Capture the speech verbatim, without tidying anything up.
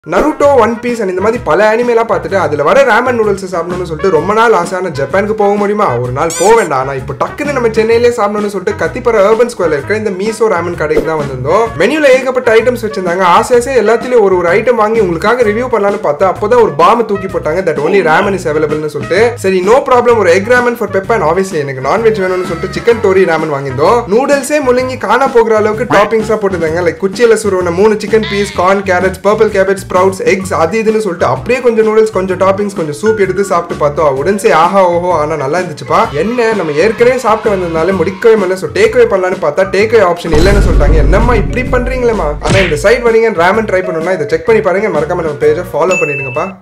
Naruto one peace and இந்த மாதிரி பல அனிமேலாம் பார்த்துட்டு அதில் வர ராமன் நூடுல்ஸ் சாப்பிடணும்னு சொல்லிட்டு ரொம்ப நாள் ஆசையான ஜப்பானுக்கு போக முடியுமா? ஒரு நாள் போக வேண்டாம். ஆனால் இப்போ டக்குன்னு நம்ம சென்னையிலே சாப்பிடணும்னு சொல்லிட்டு கத்திப்பற அர்பன் ஸ்கொயர்ல இருக்கிற இந்த மீசோ ராமன் கடைக்கு தான் வந்திருந்தோம். மெனுவில் ஏகப்பட்ட ஐட்டம்ஸ் வச்சிருந்தாங்க. ஆசை ஆசை எல்லாத்திலையும் ஒரு ஒரு ஐட்டம் வாங்கி உங்களுக்காக ரிவ்யூ பண்ணலான்னு பார்த்தா அப்போதான் ஒரு பாம் தூக்கி போட்டாங்க. தட் ஒன்லி ராமன் இஸ் அவைலபிள்னு சொல்லிட்டு சரி நோ ப்ராப்ளம் ஒரு egg Raman for pepper and obviously எனக்கு நான்வெஜ் வேணும்னு சொல்லிட்டு சிக்கன் டோரி ராமன் வாங்கியிருந்தோம். நூடுல்ஸே முழுங்கி காணா போகிற அளவுக்கு டாப்பிங்ஸாக போட்டுருந்தாங்க. லைக் குச்சியில சுருவன மூணு chicken piece, corn, carrots, purple cabbage, sprouts, eggs இதுன்னு சொல்லிட்டு அப்படியே கொஞ்சம் நூடுல்ஸ், கொஞ்சம் டாப்பிங்ஸ், கொஞ்சம் சூப் எடுத்து சாப்பிட்டு பார்த்தோம். உடனே ஆஹா ஓஹோ ஆனா நல்லா இருந்துச்சுப்பா. என்ன நம்ம ஏற்கனவே சாப்பிட்டு வந்ததுனால முடிக்கவே முடியல. ஸோ டேக் அவே பண்ணலான்னு பார்த்தா டேக் அவே ஆப்ஷன் இல்லைன்னு சொல்லிட்டாங்க. என்னம்மா இப்படி பண்றீங்களேம்மா? ஆனா இந்த சைட் வரீங்க ராமன் ட்ரை பண்ணணும்னா இதை செக் பண்ணி பாருங்க. மறக்காம நம்ம பேஜை ஃபாலோ பண்ணிடுங்கப்பா.